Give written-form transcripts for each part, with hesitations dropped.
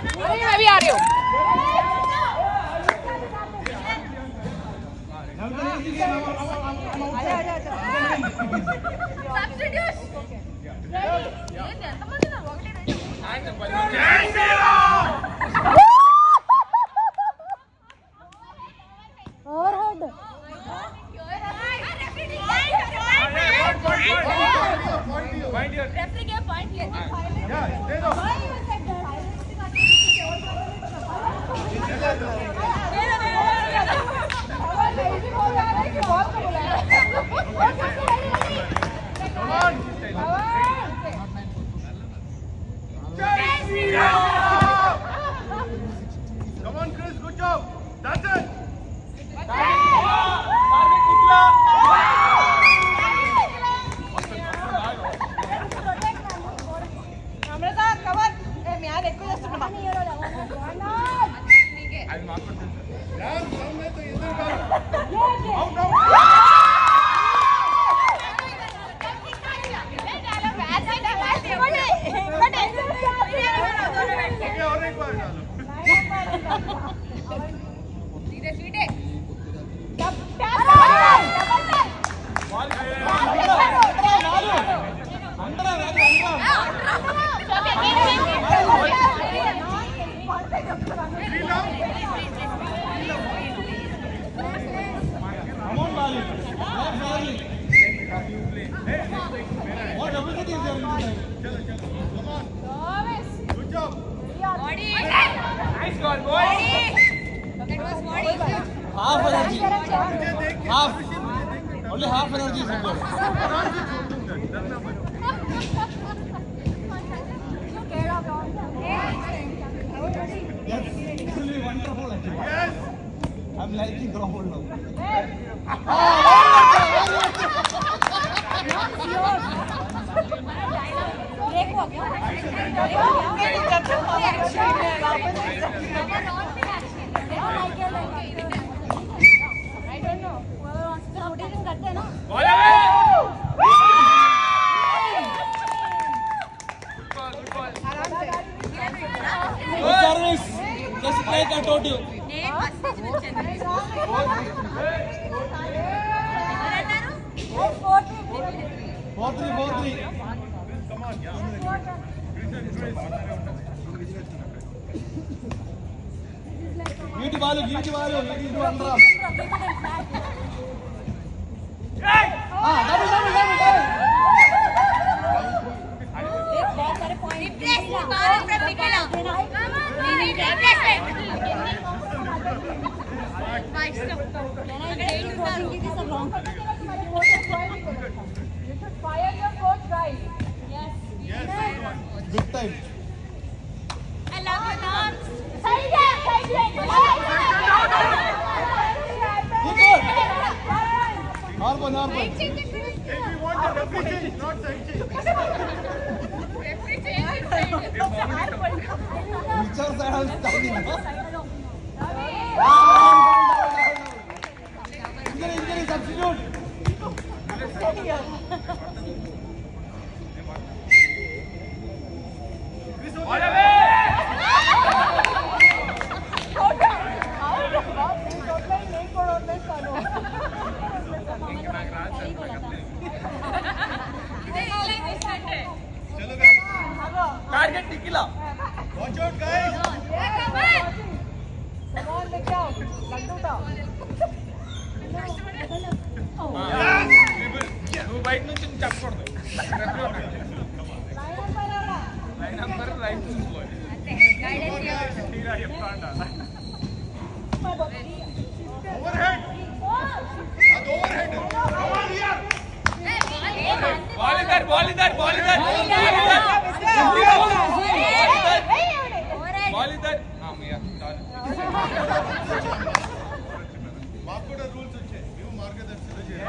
मैं भी आ रही हूँ। Come on, Chris, good job. That's it. Only half energy is required. That's really wonderful actually. Yes. I'm liking ground now. Good service. Just like I told you. 4-3. Come on, yeah. Give it to Andhra. Double. Fire your coach, guys. Yes. Big time. I love your dance. Normal. If we want the referee change, not side change. Which side I'm standing? Injury, substitute. Target Nikila. Watch out, guys. Come on, look out. నువ్వు బయట నుంచి చెప్పకూడదు. Line number right చూసుకోవాలి. Overhead. Ball is there. మాకు కూడా rules వచ్చాయి. మేము మార్గదర్శనం చేయాలి.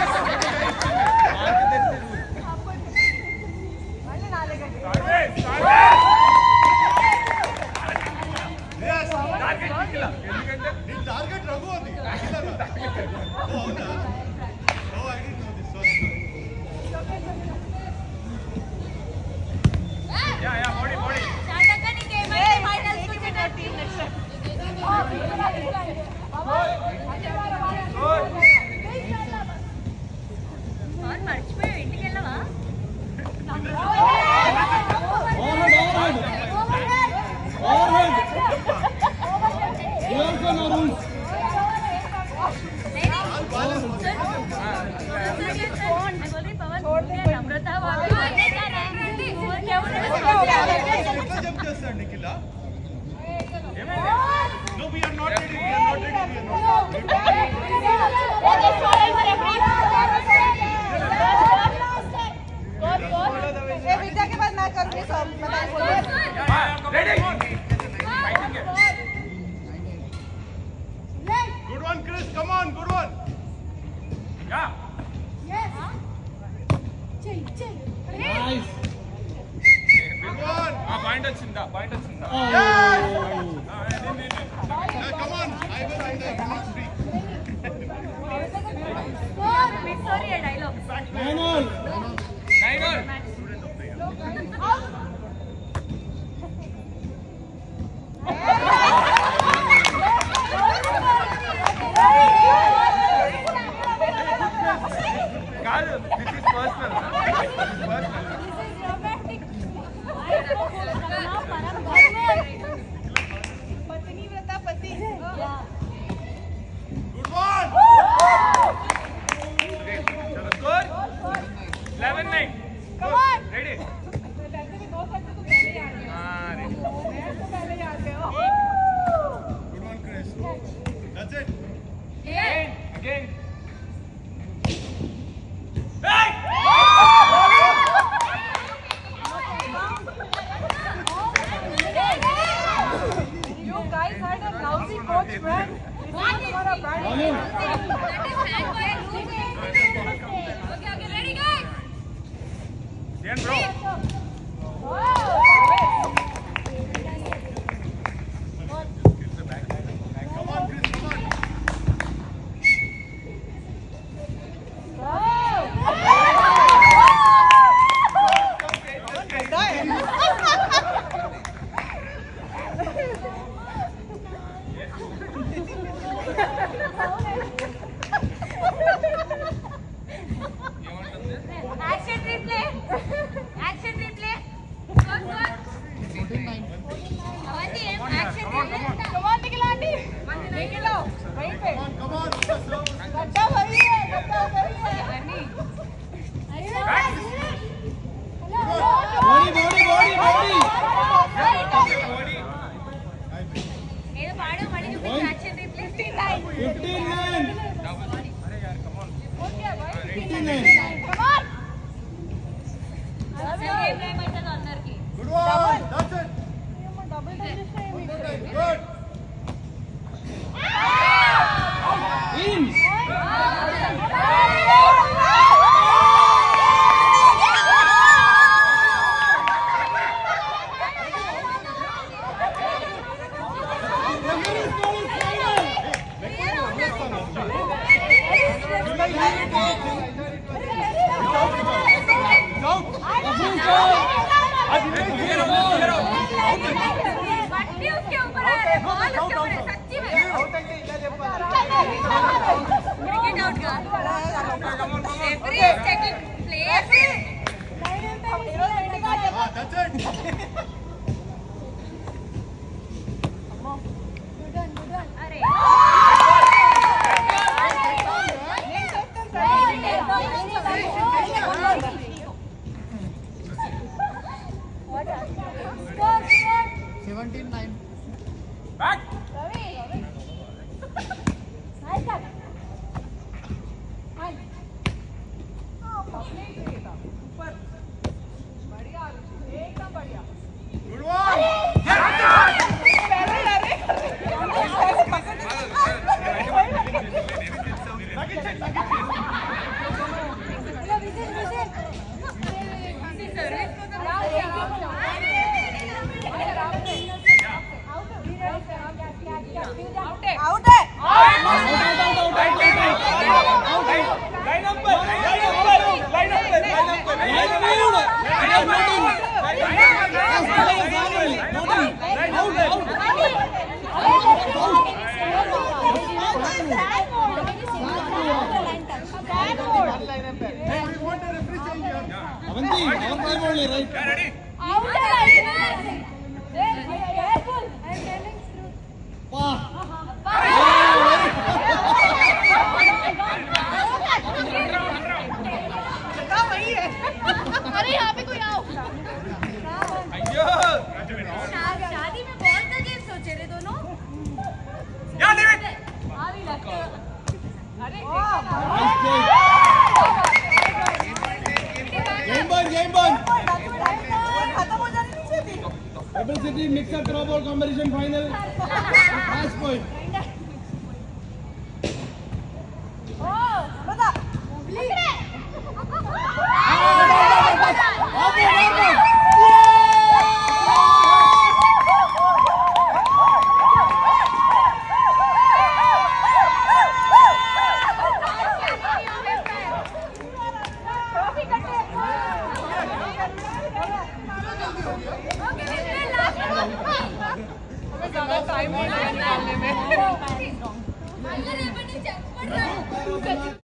టార్గెట్ రఘు అది. అవునా? Oh, I didn't know this. Sorry. Yeah, body. Hey, jump చేస్తాడు Nikhila. No, we are not ready. We are not ready. We are not विद्या के बाद मैं करूँगी सब ready. Good one, Chris. Come on, good one. Yeah. Nice. Good one. Point వచ్చిందా? Yeah, come on. I will end the next three. Nine all. కాదు, this is personal. पत्नीव्रता पति Good one. Score 11-9. Come on. Ready? वैसे भी 2 set तो पहले ही आ गए ready. Match तो पहले ही आते हो Good one, Chris. That's it. Again. You guys had a lousy coach, man. This is तुम्हारा bad. Ian, bro. Come on, Chris. Come on. Action replay. Action replay. Good, good. Avanti, action replay. Come on, Nikhilandi. Nikhilo, वहीं पे. Come on. गड्ढा वही है, गड्ढा वही है. Body. ఏదో పాడు మళ్ళీ చూపించు action replay 15 15-9. Okay boy 15-9. Come on అసలు గేమ్ టైం అవుతుంది అందరికి Good one. That's it. Double touch Good. In. बट्टी उसके ऊपर आ रहे बॉल उसके ऊपर है सच्ची में क्रिकेट आउट का every is taking place That's it. अरे Back. एकदम बढ़िया Good one. क्या Football competition final. Match point. Time निकालने में